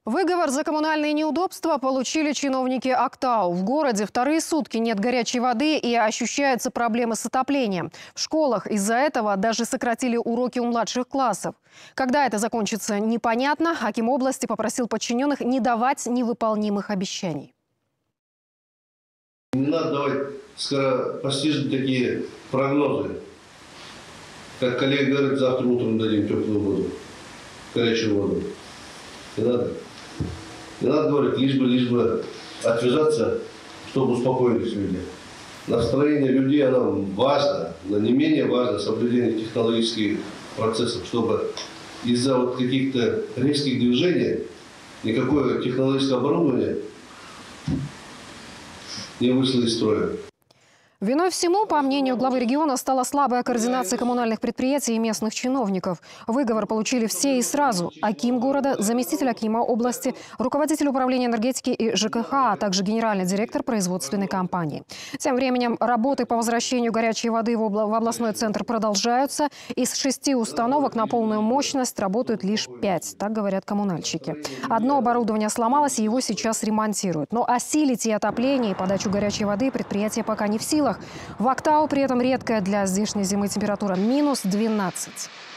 Выговор за коммунальные неудобства получили чиновники Актау. В городе вторые сутки нет горячей воды и ощущаются проблемы с отоплением. В школах из-за этого даже сократили уроки у младших классов. Когда это закончится, непонятно. Аким области попросил подчиненных не давать невыполнимых обещаний. Не надо давать скоропостижные такие прогнозы. Как коллега говорит, завтра утром дадим теплую воду, горячую воду. Не надо. Не надо говорить, лишь бы отвязаться, чтобы успокоились люди. Настроение людей, оно важно, но не менее важно соблюдение технологических процессов, чтобы из-за вот каких-то резких движений никакое технологическое оборудование не вышло из строя. Виной всему, по мнению главы региона, стала слабая координация коммунальных предприятий и местных чиновников. Выговор получили все и сразу. Аким города, заместитель акима области, руководитель управления энергетики и ЖКХ, а также генеральный директор производственной компании. Тем временем работы по возвращению горячей воды в областной центр продолжаются. Из 6 установок на полную мощность работают лишь 5, так говорят коммунальщики. Одно оборудование сломалось, и его сейчас ремонтируют. Но осилить и отопление, и подачу горячей воды предприятия пока не в силах. В Актау при этом редкая для здешней зимы температура – -12.